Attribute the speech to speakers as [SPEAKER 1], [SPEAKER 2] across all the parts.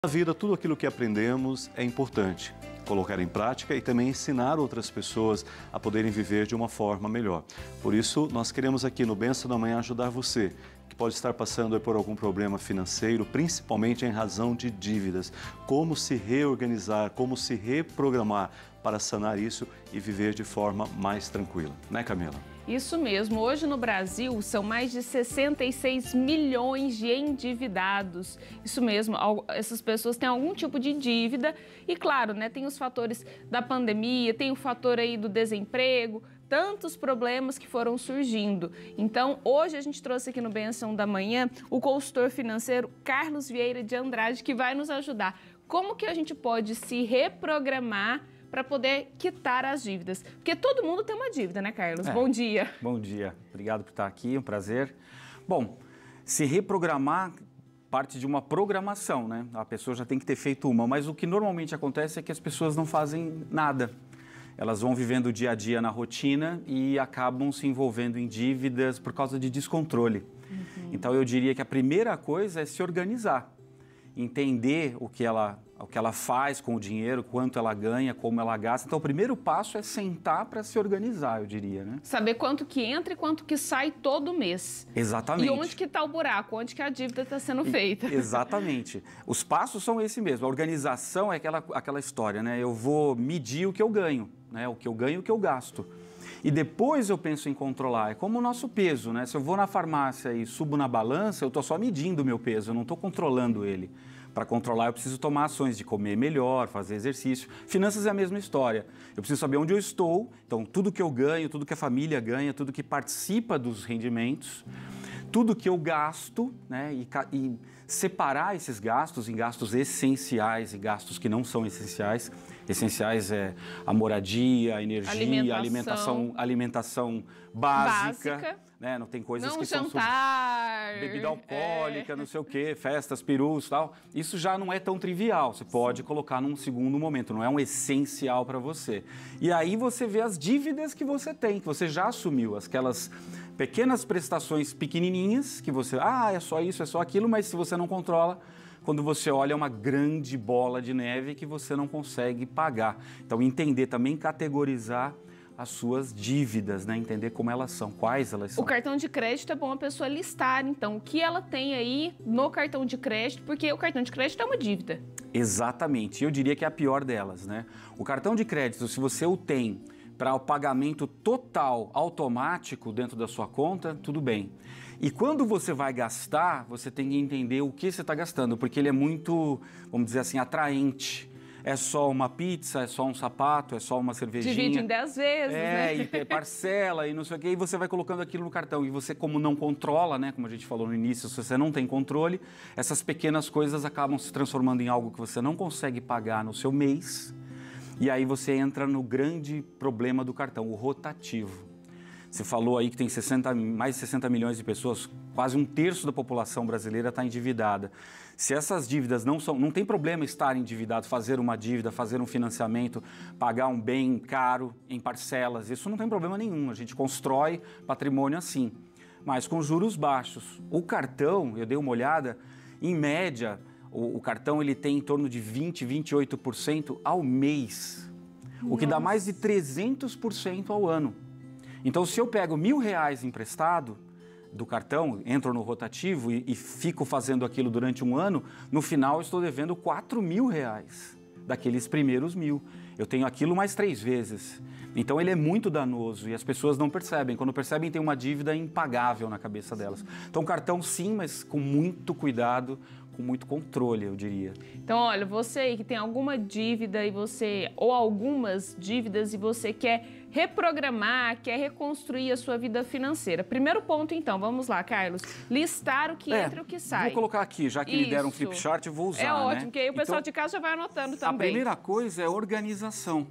[SPEAKER 1] Na vida, tudo aquilo que aprendemos é importante. Colocar em prática e também ensinar outras pessoas a poderem viver de uma forma melhor. Por isso, nós queremos aqui no Bênção da Manhã ajudar você, que pode estar passando por algum problema financeiro, principalmente em razão de dívidas. Como se reorganizar, como se reprogramar para sanar isso e viver de forma mais tranquila. Né, Camila?
[SPEAKER 2] Isso mesmo. Hoje no Brasil são mais de 66 milhões de endividados. Isso mesmo, essas pessoas têm algum tipo de dívida e, claro, né, tem os fatores da pandemia, tem o fator aí do desemprego, tantos problemas que foram surgindo. Então, hoje a gente trouxe aqui no Bênção da Manhã o consultor financeiro Carlos Vieira de Andrade, que vai nos ajudar. Como que a gente pode se reprogramar para poder quitar as dívidas? Porque todo mundo tem uma dívida, né, Carlos? Bom dia.
[SPEAKER 3] Bom dia. Obrigado por estar aqui, um prazer. Bom, se reprogramar parte de uma programação, né? A pessoa já tem que ter feito uma, mas o que normalmente acontece é que as pessoas não fazem nada. Elas vão vivendo o dia a dia na rotina e acabam se envolvendo em dívidas por causa de descontrole. Então eu diria que a primeira coisa é se organizar, entender o que ela faz com o dinheiro, quanto ela ganha, como ela gasta. Então, o primeiro passo é sentar para se organizar, eu diria, né?
[SPEAKER 2] Saber quanto que entra e quanto que sai todo mês.
[SPEAKER 3] Exatamente.
[SPEAKER 2] E onde que está o buraco, onde que a dívida está sendo feita.
[SPEAKER 3] Exatamente. Os passos são esse mesmo. A organização é aquela história, né? Eu vou medir o que eu ganho, né? O que eu ganho e o que eu gasto. E depois eu penso em controlar. É como o nosso peso, né? Se eu vou na farmácia e subo na balança, eu estou só medindo o meu peso, eu não estou controlando ele. Para controlar, eu preciso tomar ações de comer melhor, fazer exercício. Finanças é a mesma história. Eu preciso saber onde eu estou, então tudo que eu ganho, tudo que a família ganha, tudo que participa dos rendimentos, tudo que eu gasto, né, e separar esses gastos em gastos essenciais e gastos que não são essenciais. Essenciais é a moradia, a energia, alimentação básica. Né? Não tem coisas que são bebida alcoólica, não sei o quê, festas, perus e tal. Isso já não é tão trivial, você pode colocar num segundo momento, não é um essencial para você. E aí você vê as dívidas que você tem, que você já assumiu, aquelas pequenas prestações pequenininhas, que você, é só isso, é só aquilo, mas se você não controla, quando você olha é uma grande bola de neve que você não consegue pagar. Então entender também, categorizar as suas dívidas, né? Entender como elas são, quais elas são.
[SPEAKER 2] O cartão de crédito é bom a pessoa listar, então, o que ela tem aí no cartão de crédito, porque o cartão de crédito é uma dívida.
[SPEAKER 3] Exatamente, eu diria que é a pior delas, né? O cartão de crédito, se você o tem para o pagamento total, automático dentro da sua conta, tudo bem. E quando você vai gastar, você tem que entender o que você está gastando, porque ele é muito, vamos dizer assim, atraente. É só uma pizza, é só um sapato, é só uma cervejinha.
[SPEAKER 2] Divide em 10 vezes, né?
[SPEAKER 3] E parcela e não sei o quê, e você vai colocando aquilo no cartão. E você, como não controla, né, como a gente falou no início, se você não tem controle, essas pequenas coisas acabam se transformando em algo que você não consegue pagar no seu mês. E aí você entra no grande problema do cartão, o rotativo. Você falou aí que tem mais de 60 milhões de pessoas, quase um terço da população brasileira está endividada. Se essas dívidas não tem problema estar endividado, fazer uma dívida, fazer um financiamento, pagar um bem caro em parcelas, isso não tem problema nenhum, a gente constrói patrimônio assim, mas com juros baixos. O cartão, eu dei uma olhada, em média, o cartão ele tem em torno de 20%, 28% ao mês, o que dá mais de 300% ao ano. Então, se eu pego R$1.000 emprestado do cartão, entro no rotativo e fico fazendo aquilo durante um ano, no final eu estou devendo R$4.000 daqueles primeiros 1.000. Eu tenho aquilo mais 3 vezes. Então, ele é muito danoso e as pessoas não percebem. Quando percebem, tem uma dívida impagável na cabeça delas. Então, cartão sim, mas com muito cuidado, com muito controle, eu diria.
[SPEAKER 2] Então, olha, você aí que tem alguma dívida ou algumas dívidas e você quer reprogramar, quer reconstruir a sua vida financeira. Primeiro ponto, então, vamos lá, Carlos. Listar o que entra e o que sai.
[SPEAKER 3] Vou colocar aqui, já que me deram um flip chart, eu vou usar,
[SPEAKER 2] É ótimo,
[SPEAKER 3] né?
[SPEAKER 2] porque aí o pessoal de casa já vai anotando também.
[SPEAKER 3] A primeira coisa é organização.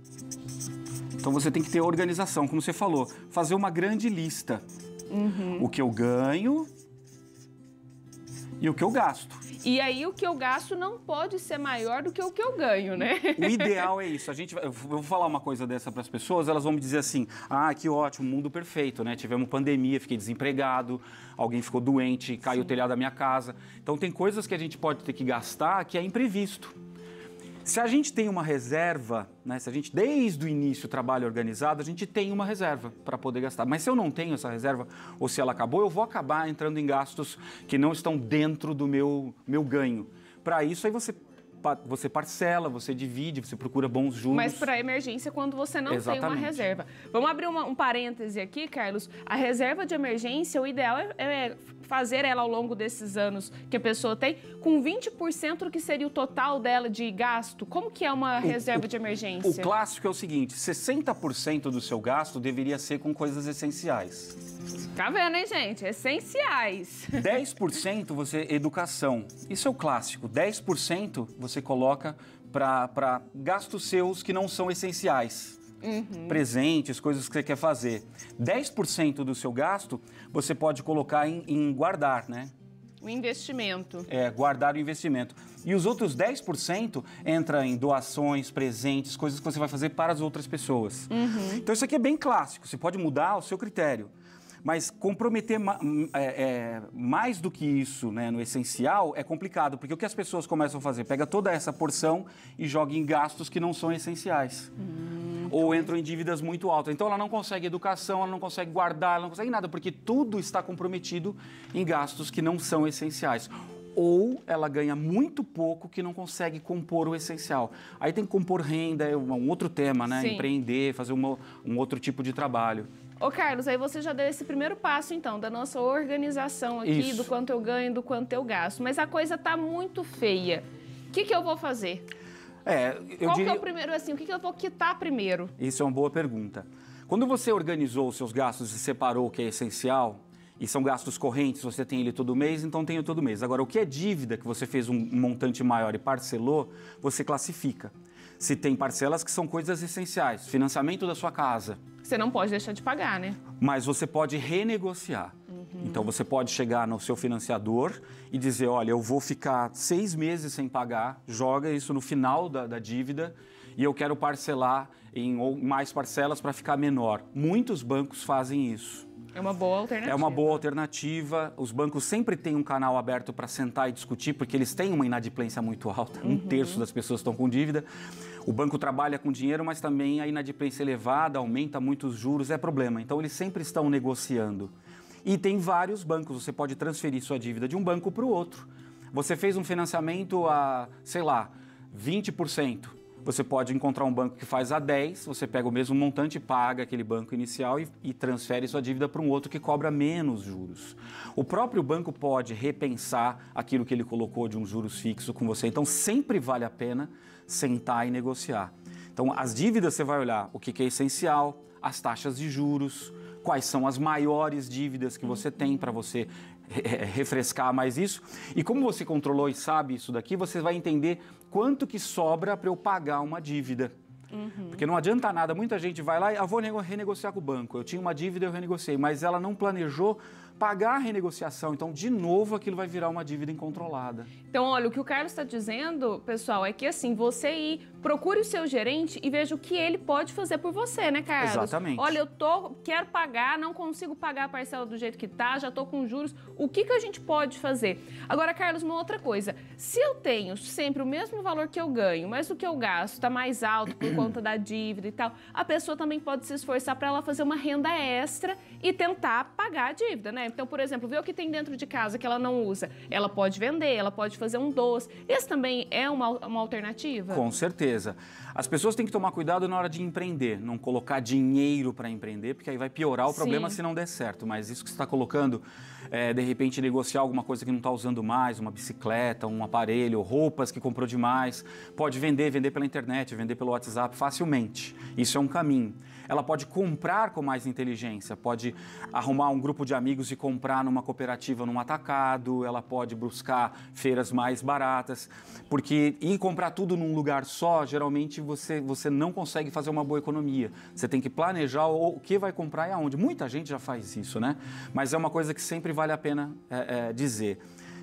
[SPEAKER 3] Então, você tem que ter organização, como você falou, fazer uma grande lista. O que eu ganho e o que eu gasto.
[SPEAKER 2] E aí o que eu gasto não pode ser maior do que o que eu ganho, né?
[SPEAKER 3] O ideal é isso. Eu vou falar uma coisa dessa para as pessoas, elas vão me dizer assim, que ótimo, mundo perfeito, né? Tivemos pandemia, fiquei desempregado, alguém ficou doente, caiu o telhado da minha casa. Então tem coisas que a gente pode ter que gastar que é imprevisto. Se a gente tem uma reserva, né, se a gente desde o início trabalha organizado, a gente tem uma reserva para poder gastar. Mas se eu não tenho essa reserva, ou se ela acabou, eu vou acabar entrando em gastos que não estão dentro do meu ganho. Para isso, aí você parcela, você divide, você procura bons juros.
[SPEAKER 2] Mas para emergência, quando você não tem uma reserva. Vamos abrir um parêntese aqui, Carlos. A reserva de emergência, o ideal é fazer ela ao longo desses anos que a pessoa tem, com 20% do que seria o total dela de gasto. Como que é uma reserva de emergência?
[SPEAKER 3] O clássico é o seguinte, 60% do seu gasto deveria ser com coisas essenciais.
[SPEAKER 2] Tá vendo, hein, gente? Essenciais.
[SPEAKER 3] 10% educação. Isso é o clássico. 10% você coloca para gastos seus que não são essenciais. Presentes, coisas que você quer fazer. 10% do seu gasto você pode colocar em guardar, né?
[SPEAKER 2] O investimento.
[SPEAKER 3] Guardar o investimento. E os outros 10% entra em doações, presentes, coisas que você vai fazer para as outras pessoas. Então isso aqui é bem clássico, você pode mudar ao seu critério. Mas comprometer mais do que isso, né, no essencial é complicado, porque o que as pessoas começam a fazer? Pega toda essa porção e joga em gastos que não são essenciais. Ou entram em dívidas muito altas. Então ela não consegue educação, ela não consegue guardar, ela não consegue nada, porque tudo está comprometido em gastos que não são essenciais. Ou ela ganha muito pouco que não consegue compor o essencial. Aí tem que compor renda, é um outro tema, né?
[SPEAKER 2] Sim.
[SPEAKER 3] Empreender, fazer um outro tipo de trabalho.
[SPEAKER 2] Ô, Carlos, aí você já deu esse primeiro passo, então, da nossa organização aqui,
[SPEAKER 3] Isso.
[SPEAKER 2] do quanto eu ganho, do quanto eu gasto. Mas a coisa tá muito feia. O que eu vou fazer? Qual que é o primeiro, assim, o que eu vou quitar primeiro?
[SPEAKER 3] Isso é uma boa pergunta. Quando você organizou os seus gastos e separou o que é essencial, e são gastos correntes, você tem ele todo mês, então tenho todo mês. Agora, o que é dívida, que você fez um montante maior e parcelou, você classifica. Se tem parcelas que são coisas essenciais, financiamento da sua casa.
[SPEAKER 2] Você não pode deixar de pagar, né?
[SPEAKER 3] Mas você pode renegociar. Então, você pode chegar no seu financiador e dizer, olha, eu vou ficar 6 meses sem pagar, joga isso no final da dívida e eu quero parcelar em mais parcelas para ficar menor. Muitos bancos fazem isso.
[SPEAKER 2] É uma boa alternativa.
[SPEAKER 3] É uma boa alternativa. Os bancos sempre têm um canal aberto para sentar e discutir, porque eles têm uma inadimplência muito alta. 1/3 das pessoas estão com dívida. O banco trabalha com dinheiro, mas também a inadimplência elevada, aumenta muito os juros, é problema. Então, eles sempre estão negociando. E tem vários bancos, você pode transferir sua dívida de um banco para o outro. Você fez um financiamento a, sei lá, 20%. Você pode encontrar um banco que faz a 10%, você pega o mesmo montante, paga aquele banco inicial e transfere sua dívida para um outro que cobra menos juros. O próprio banco pode repensar aquilo que ele colocou de um juros fixo com você. Então, sempre vale a pena sentar e negociar. Então, as dívidas você vai olhar o que é essencial, as taxas de juros, quais são as maiores dívidas que você tem para você refrescar mais isso. E como você controlou e sabe isso daqui, você vai entender quanto que sobra para eu pagar uma dívida. Porque não adianta nada, muita gente vai lá e vou renegociar com o banco. Eu tinha uma dívida, eu renegociei, mas ela não planejou pagar a renegociação. Então, de novo, aquilo vai virar uma dívida incontrolada.
[SPEAKER 2] Então, olha, o que o Carlos está dizendo, pessoal, é que assim, você procure o seu gerente e veja o que ele pode fazer por você, né, Carlos?
[SPEAKER 3] Exatamente.
[SPEAKER 2] Olha, quero pagar, não consigo pagar a parcela do jeito que tá, já tô com juros. O que a gente pode fazer? Agora, Carlos, uma outra coisa. Se eu tenho sempre o mesmo valor que eu ganho, mas o que eu gasto está mais alto por conta da dívida e tal, a pessoa também pode se esforçar para ela fazer uma renda extra e tentar pagar a dívida, né? Então, por exemplo, ver o que tem dentro de casa que ela não usa. Ela pode vender, ela pode fazer um doce. Esse também é uma alternativa?
[SPEAKER 3] Com certeza. As pessoas têm que tomar cuidado na hora de empreender, não colocar dinheiro para empreender, porque aí vai piorar o problema se não der certo. Mas isso que você está colocando, de repente negociar alguma coisa que não está usando mais, uma bicicleta, um aparelho, roupas que comprou demais, pode vender pela internet, vender pelo WhatsApp facilmente. Isso é um caminho. Ela pode comprar com mais inteligência, pode arrumar um grupo de amigos e comprar numa cooperativa, num atacado, ela pode buscar feiras mais baratas, porque ir comprar tudo num lugar só, geralmente você não consegue fazer uma boa economia. Você tem que planejar o que vai comprar e aonde. Muita gente já faz isso, né? Mas é uma coisa que sempre vale a pena dizer.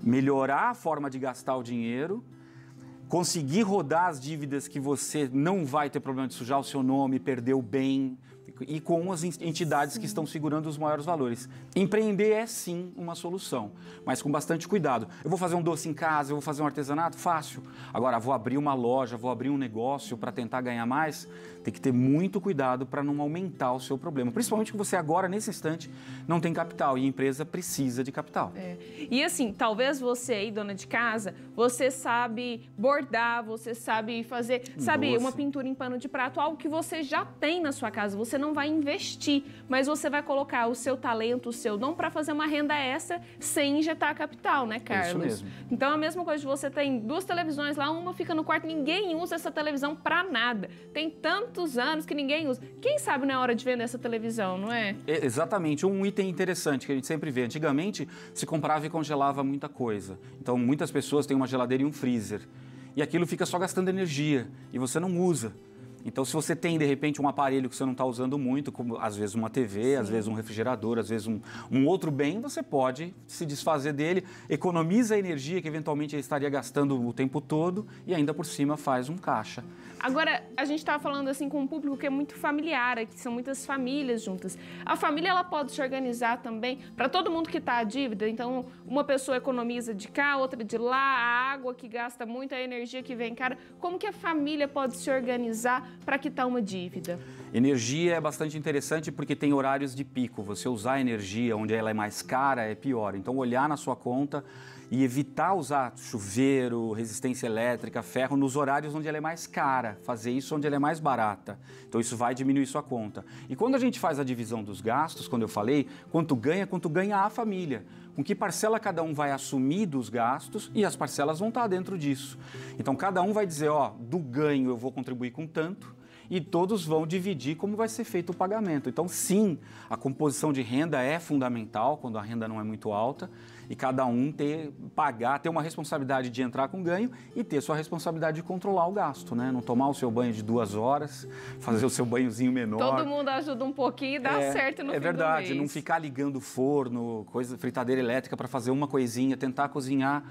[SPEAKER 3] melhorar a forma de gastar o dinheiro, conseguir rodar as dívidas que você não vai ter problema de sujar o seu nome, perder o bem, e com as entidades que estão segurando os maiores valores. Empreender é sim uma solução, mas com bastante cuidado. Eu vou fazer um doce em casa, eu vou fazer um artesanato? Fácil. Agora, vou abrir uma loja, vou abrir um negócio para tentar ganhar mais? Tem que ter muito cuidado para não aumentar o seu problema. Principalmente que você agora, nesse instante, não tem capital e a empresa precisa de capital.
[SPEAKER 2] E assim, talvez você aí, dona de casa, você sabe bordar, você sabe fazer, sabe, uma pintura em pano de prato, algo que você já tem na sua casa. Você não vai investir, mas você vai colocar o seu talento, o seu dom para fazer uma renda extra sem injetar capital, né, Carlos?
[SPEAKER 3] Isso mesmo.
[SPEAKER 2] Então, a mesma coisa de você tem 2 televisões lá, uma fica no quarto, ninguém usa essa televisão para nada. Tem tantos anos que ninguém usa. Quem sabe não é hora de vender essa televisão, não é?
[SPEAKER 3] Exatamente. Um item interessante que a gente sempre vê. Antigamente, se comprava e congelava muita coisa. Então, muitas pessoas têm uma geladeira e um freezer. E aquilo fica só gastando energia e você não usa. Então, se você tem, de repente, um aparelho que você não está usando muito, como às vezes uma TV, às vezes um refrigerador, às vezes um outro bem, você pode se desfazer dele, economiza a energia que eventualmente ele estaria gastando o tempo todo e ainda por cima faz um caixa.
[SPEAKER 2] Agora, a gente estava falando assim com um público que é muito familiar, que são muitas famílias juntas. A família, ela pode se organizar também para todo mundo que está à dívida. Então, uma pessoa economiza de cá, outra de lá, a água que gasta muito, a energia que vem cara. Como que a família pode se organizar para quitar uma dívida?
[SPEAKER 3] Energia é bastante interessante porque tem horários de pico. Você usar energia onde ela é mais cara é pior. Então, olhar na sua conta e evitar usar chuveiro, resistência elétrica, ferro nos horários onde ela é mais cara. Fazer isso onde ela é mais barata. Então, isso vai diminuir sua conta. E quando a gente faz a divisão dos gastos, quando eu falei, quanto ganha a família. Com que parcela cada um vai assumir dos gastos e as parcelas vão estar dentro disso. Então, cada um vai dizer, ó, do ganho eu vou contribuir com tanto e todos vão dividir como vai ser feito o pagamento. Então, sim, a composição de renda é fundamental quando a renda não é muito alta e cada um ter uma responsabilidade de entrar com ganho e ter sua responsabilidade de controlar o gasto, né? Não tomar o seu banho de 2 horas, fazer o seu banhozinho menor.
[SPEAKER 2] Todo mundo ajuda um pouquinho e dá certo no fim do mês. É
[SPEAKER 3] verdade, não ficar ligando forno, fritadeira elétrica para fazer uma coisinha, tentar cozinhar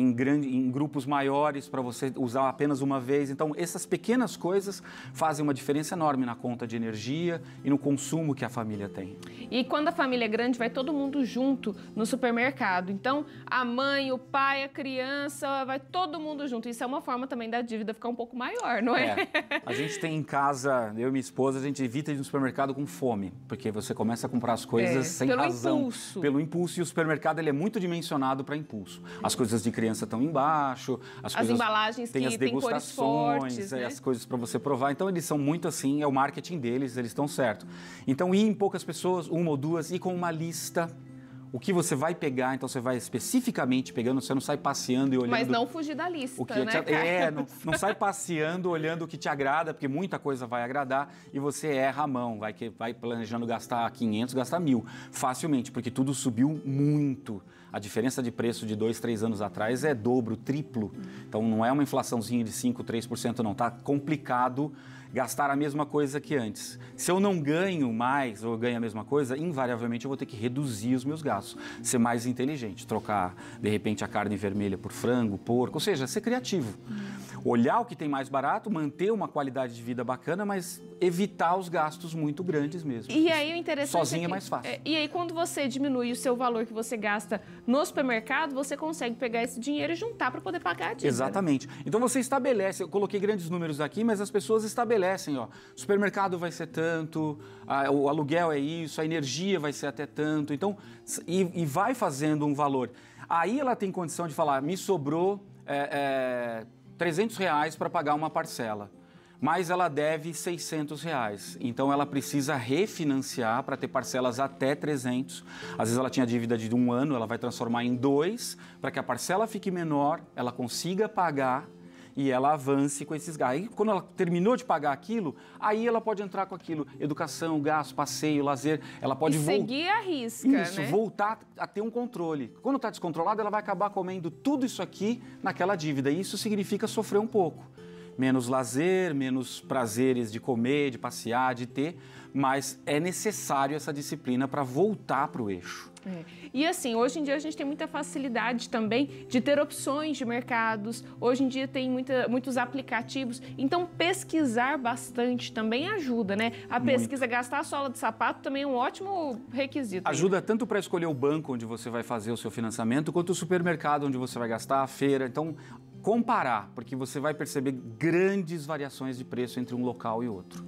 [SPEAKER 3] em grupos maiores para você usar apenas uma vez. Então, essas pequenas coisas fazem uma diferença enorme na conta de energia e no consumo que a família tem.
[SPEAKER 2] E quando a família é grande, vai todo mundo junto no supermercado. Então, a mãe, o pai, a criança, vai todo mundo junto. Isso é uma forma também da dívida ficar um pouco maior, não é?
[SPEAKER 3] A gente tem em casa, eu e minha esposa, a gente evita ir no supermercado com fome, porque você começa a comprar as coisas sem razão. Pelo impulso. E o supermercado ele é muito dimensionado para impulso. As coisas de criança estão embaixo, as
[SPEAKER 2] embalagens
[SPEAKER 3] tem
[SPEAKER 2] que
[SPEAKER 3] as degustações,
[SPEAKER 2] fortes, né?
[SPEAKER 3] As coisas para você provar. Então, eles são muito assim, é o marketing deles, eles estão certo. Então, ir em poucas pessoas, 1 ou 2, ir com uma lista. O que você vai pegar, então você vai especificamente pegando, você não sai passeando e olhando...
[SPEAKER 2] Mas não fugir da lista,
[SPEAKER 3] não sai passeando, olhando o que te agrada, porque muita coisa vai agradar e você erra a mão, vai planejando gastar 500, gastar 1.000, facilmente, porque tudo subiu muito. A diferença de preço de 2, 3 anos atrás é dobro, triplo. Então não é uma inflaçãozinha de 5, 3%, não. Tá complicado gastar a mesma coisa que antes. Se eu não ganho mais ou ganho a mesma coisa, invariavelmente eu vou ter que reduzir os meus gastos. Ser mais inteligente, trocar, de repente, a carne vermelha por frango, porco, ou seja, ser criativo. Olhar o que tem mais barato, manter uma qualidade de vida bacana, mas evitar os gastos muito grandes mesmo.
[SPEAKER 2] E aí o interessante
[SPEAKER 3] sozinho é mais fácil.
[SPEAKER 2] E aí quando você diminui o seu valor que você gasta no supermercado, você consegue pegar esse dinheiro e juntar para poder pagar a dívida.
[SPEAKER 3] Exatamente. Então você estabelece, eu coloquei grandes números aqui, mas as pessoas estabelecem, ó, o supermercado vai ser tanto, o aluguel é isso, a energia vai ser até tanto, então, e vai fazendo um valor. Aí ela tem condição de falar, me sobrou R$300 para pagar uma parcela, mas ela deve R$600. Então, ela precisa refinanciar para ter parcelas até 300. Às vezes, ela tinha dívida de 1 ano, ela vai transformar em 2, para que a parcela fique menor, ela consiga pagar e ela avance com esses gastos. Aí, quando ela terminou de pagar aquilo, aí ela pode entrar com aquilo. Educação, gasto, passeio, lazer. Ela pode
[SPEAKER 2] seguir a risca,
[SPEAKER 3] né? Voltar a ter um controle. Quando está descontrolada, ela vai acabar comendo tudo isso aqui naquela dívida. E isso significa sofrer um pouco. menos lazer, menos prazeres de comer, de passear, de ter, mas é necessário essa disciplina para voltar para o eixo.
[SPEAKER 2] E assim, hoje em dia a gente tem muita facilidade também de ter opções de mercados, hoje em dia tem muitos aplicativos, então pesquisar bastante também ajuda, né? A pesquisa, gastar a sola de sapato também é um ótimo requisito.
[SPEAKER 3] Ajuda tanto para escolher o banco onde você vai fazer o seu financiamento, quanto o supermercado onde você vai gastar, a feira. Então, comparar, porque você vai perceber grandes variações de preço entre um local e outro.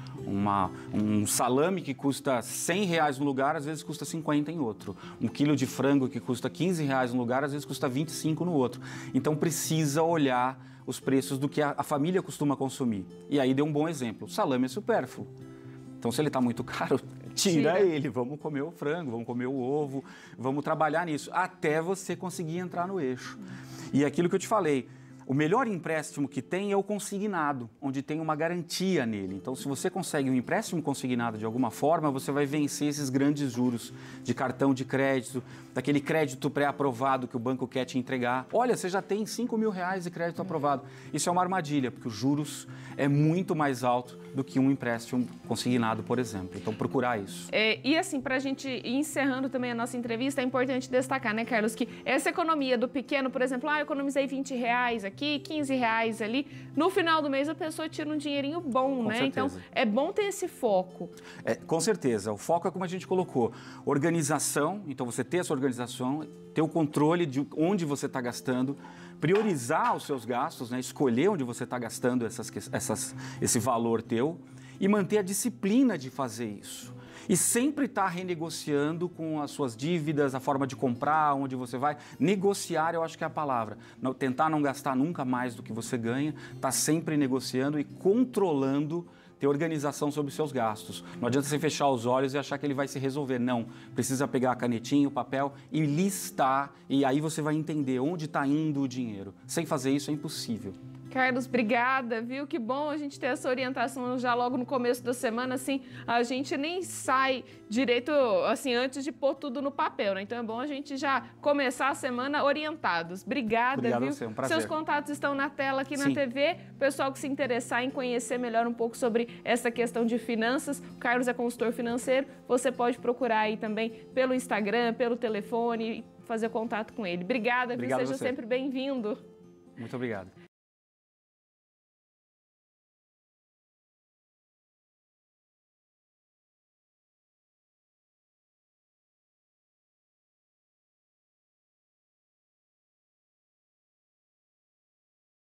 [SPEAKER 3] Um salame que custa R$100 no lugar, às vezes custa 50 em outro. Um quilo de frango que custa R$15 no lugar, às vezes custa 25 no outro. Então precisa olhar os preços do que a família costuma consumir. E aí deu um bom exemplo, o salame é supérfluo. Então se ele está muito caro, tira ele, vamos comer o frango, vamos comer o ovo, vamos trabalhar nisso, até você conseguir entrar no eixo. E aquilo que eu te falei, o melhor empréstimo que tem é o consignado, onde tem uma garantia nele. Então, se você consegue um empréstimo consignado de alguma forma, você vai vencer esses grandes juros de cartão de crédito, daquele crédito pré-aprovado que o banco quer te entregar. Olha, você já tem R$5.000 de crédito aprovado. Isso é uma armadilha, porque os juros é muito mais alto do que um empréstimo consignado, por exemplo. Então, procurar isso.
[SPEAKER 2] E assim, para a gente ir encerrando também a nossa entrevista, é importante destacar, né, Carlos, que essa economia do pequeno, por exemplo, eu economizei R$20 aqui, R$15 ali, no final do mês a pessoa tira um dinheirinho bom, né?
[SPEAKER 3] Certeza.
[SPEAKER 2] Então, é bom ter esse foco.
[SPEAKER 3] Com certeza. O foco é como a gente colocou. Organização, então você ter essa organização, ter o controle de onde você está gastando, priorizar os seus gastos, né? Escolher onde você está gastando esse valor teu e manter a disciplina de fazer isso. E sempre estar renegociando com as suas dívidas, a forma de comprar, onde você vai. Negociar, eu acho que é a palavra. Tentar não gastar nunca mais do que você ganha, estar sempre negociando e controlando, ter organização sobre os seus gastos. Não adianta você fechar os olhos e achar que ele vai se resolver. Não, precisa pegar a canetinha, o papel e listar, e aí você vai entender onde está indo o dinheiro. Sem fazer isso é impossível.
[SPEAKER 2] Carlos, obrigada, viu? Que bom a gente ter essa orientação já logo no começo da semana, assim, a gente nem sai direito, assim, antes de pôr tudo no papel, né? Então é bom a gente já começar a semana orientados. Obrigada,
[SPEAKER 3] Obrigado,
[SPEAKER 2] viu?
[SPEAKER 3] a você, um prazer.
[SPEAKER 2] Seus contatos estão na tela aqui na TV. O pessoal que se interessar em conhecer melhor um pouco sobre essa questão de finanças, o Carlos é consultor financeiro, você pode procurar aí também pelo Instagram, pelo telefone, fazer contato com ele. Obrigada, viu? Seja sempre bem-vindo.
[SPEAKER 3] Muito obrigado.